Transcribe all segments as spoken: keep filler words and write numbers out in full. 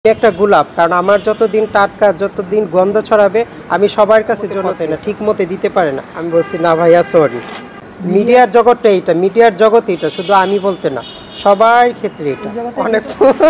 একটা গোলাপ, কারণ আমার যতদিন টাটকা যতদিন গন্ধ ছড়াবে আমি সবার কাছে জন্য চাই না, ঠিক মতো দিতে পারে না। আমি বলছি না ভাইয়া সরি, মিডিয়ার জগৎটা এইটা, মিডিয়ার জগৎ এটা, শুধু আমি বলতে না সবার ক্ষেত্রে এটা অনেক।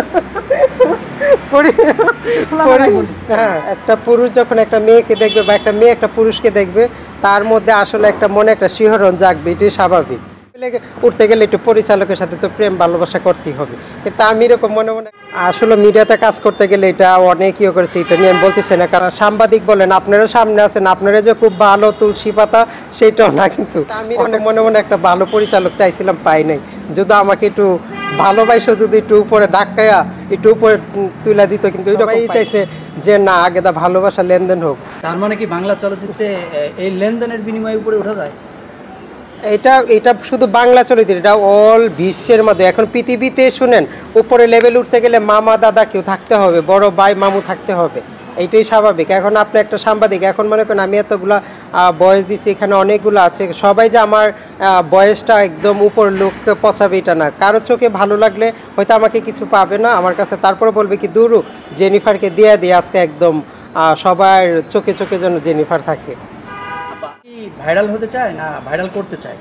হ্যাঁ, একটা পুরুষ যখন একটা মেয়েকে দেখবে বা একটা মেয়ে একটা পুরুষকে দেখবে, তার মধ্যে আসলে একটা মনে একটা শিহরণ জাগবে, এটাই স্বাভাবিক। উঠতে গেলে একটু পরিচালকের সাথে তো প্রেম ভালোবাসা করতেই হবে, কিন্তু আমি এরকম মনে মনে আসলে মিডিয়াতে কাজ করতে গেলে এটা অনেক ইয়ে করেছে, এটা নিয়ে আমি বলতেছি না। কারণ সাংবাদিক বলেন, আপনারা সামনে আছেন, আপনারা যে খুব ভালো তুলসী পাতা সেটাও না, কিন্তু আমি অনেক মনে মনে একটা ভালো পরিচালক চাইছিলাম, পাই নাই। যদি আমাকে একটু ভালোবাসা যদি একটু উপরে ধাক্কায়া একটু উপরে তুলে দিত, কিন্তু এরকমই চাইছে যে না, আগে দা ভালোবাসা লেনদেন হোক। তার মানে কি বাংলা চলচ্চিত্রে এই লেনদেনের বিনিময়ে উপরে ওঠা যায়? এটা এটা শুধু বাংলা চলচ্চিত্র, এটা অল বিশ্বের মধ্যে। এখন পৃথিবীতে শুনেন, উপরে লেভেল উঠতে গেলে মামা দাদা কেউ থাকতে হবে, বড় ভাই মামু থাকতে হবে, এইটাই স্বাভাবিক। এখন আপনি একটা সাংবাদিক, এখন মনে করেন আমি এতগুলা বয়স দিচ্ছি, এখানে অনেকগুলো আছে, সবাই যে আমার বয়সটা একদম উপর লোককে পচাবে এটা না। কারো চোখে ভালো লাগলে হয়তো আমাকে কিছু পাবে না আমার কাছে, তারপরে বলবে কি দূরু জেনিফারকে দিয়ে দিয়ে আজকে একদম সবার চোখে চোখে যেন জেনিফার থাকে। ভাইরাল হতে চায় না ভাইরাল করতে চায়?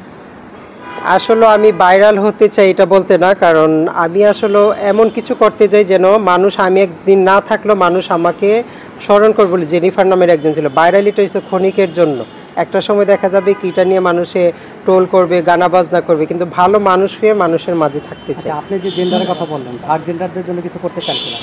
আসলে আমি ভাইরাল হতে চাই এটা বলতে না, কারণ আমি আসলে এমন কিছু করতে চাই যেন মানুষ, আমি একদিন না থাকলেও মানুষ আমাকে স্মরণ করবে বলে জেনিফার নামের একজন ছিল। ভাইরালিটা হচ্ছে ক্ষণিকের জন্য, একটা সময় দেখা যাবে কি এটা নিয়ে মানুষে টোল করবে, গানা বাজনা করবে, কিন্তু ভালো মানুষ হয়ে মানুষের মাঝে থাকতে চাই। আপনি যে জেন্ডারের কথা বললেন, থার্ড জেন্ডারদের জন্য কিছু করতে চাইছিলেন?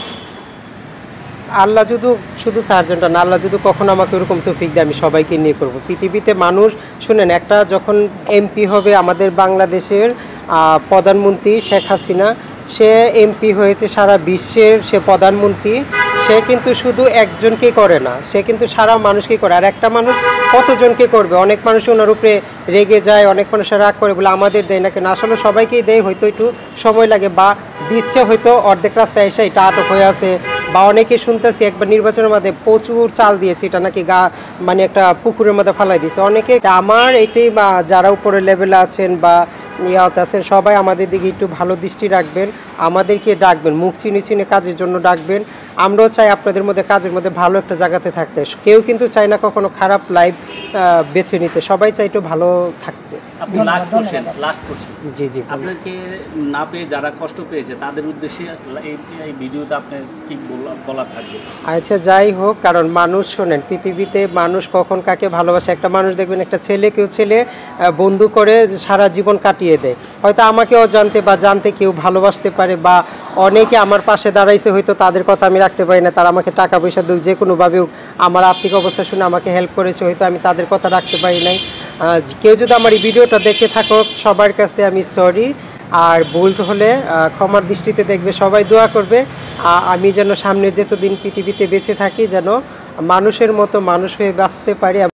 আল্লাহ যদি শুধু চারজনটা না, আল্লাহ যদি কখনো আমাকে ওরকম তৌফিক দেয়, আমি সবাইকে নিয়ে করব। পৃথিবীতে মানুষ শুনেন, একটা যখন এমপি হবে আমাদের বাংলাদেশের প্রধানমন্ত্রী শেখ হাসিনা, সে এমপি হয়েছে সারা বিশ্বের, সে প্রধানমন্ত্রী, সে কিন্তু শুধু একজনকে করে না, সে কিন্তু সারা মানুষকে করে। আর একটা মানুষ কতজনকে করবে? অনেক মানুষ ওনার উপরে রেগে যায়, অনেক মানুষের রাগ করে বলে আমাদের দেয় না কেন। আসলে সবাইকেই দেয়, হয়তো একটু সময় লাগে, বা দিচ্ছে হয়তো অর্ধেক রাস্তায় এসে এটা আটক হয়ে আছে, বা অনেকে শুনতেছি একবার নির্বাচনের মধ্যে প্রচুর চাল দিয়েছে, এটা নাকি গা মানে একটা পুকুরের মধ্যে ফালাই দিয়েছে অনেকে। আমার এটাই, বা যারা উপরে লেভেলে আছেন বা ইয়াতে আছেন, সবাই আমাদের দিকে একটু ভালো দৃষ্টি রাখবেন, আমাদেরকে ডাকবেন, মুখ চিনে চিনে কাজের জন্য ডাকবেন। আমরাও চাই আপনাদের মধ্যে কাজের মধ্যে ভালো একটা জায়গাতে থাকতে। কেউ কিন্তু চায় না কখনো খারাপ লাইফ বেছে নিতে, সবাই চাই একটু ভালো থাকতে। আপনি লাস্ট কোশ্চেন লাস্ট কোশ্চেন জি জি আপনাকে না পেয়ে যারা কষ্ট পেয়েছে তাদের উদ্দেশ্যে এই ভিডিওতে আপনার কি বলা থাকবে? আচ্ছা, যাই হোক, কারণ মানুষ শোনেন, পৃথিবীতে মানুষ কখন কাকে ভালোবাসে, একটা মানুষ দেখবেন একটা ছেলে কেউ ছেলে বন্ধু করে সারা জীবন কাটিয়ে দেয়, হয়তো আমাকে অজান্তে বা জানতে কেউ ভালোবাসতে পারে, বা অনেকে আমার পাশে দাঁড়াইছে, হয়তো তাদের কথা আমি রাখতে পারি না, তারা আমাকে টাকা পয়সা দিক যে কোনোভাবে আমার আর্থিক অবস্থা শুনে আমাকে হেল্প করেছে, হয়তো আমি তাদের কথা রাখতে পারি নাই। কেউ যদি আমার এই ভিডিওটা দেখে থাকো, সবার কাছে আমি সরি, আর ভুল হলে ক্ষমার দৃষ্টিতে দেখবে, সবাই দোয়া করবে আমি যেন সামনে যতদিন পৃথিবীতে বেঁচে থাকি যেন মানুষের মতো মানুষ হয়ে বাঁচতে পারি।